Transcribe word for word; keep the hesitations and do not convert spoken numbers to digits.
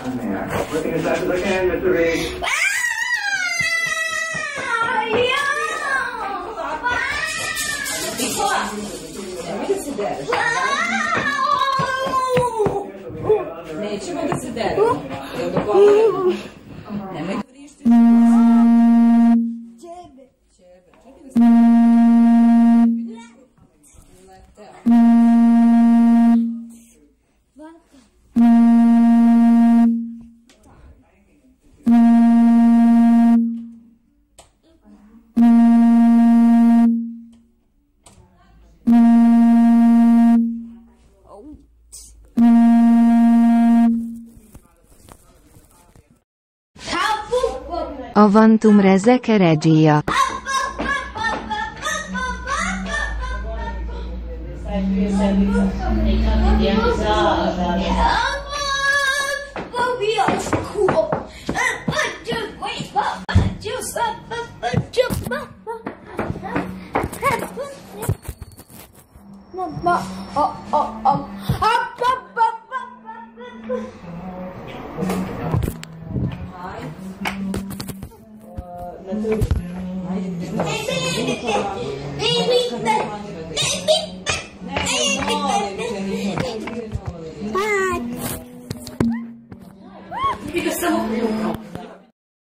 in there. Looking as fast as I can, Mister Reed. Nećemo da se deremo. Jel dogovorimo? Nemoj da vrišti. Čebe. Čebe. Čekaj da se... Leteo. Avantum rezeke regia. Mama, oh, oh, oh.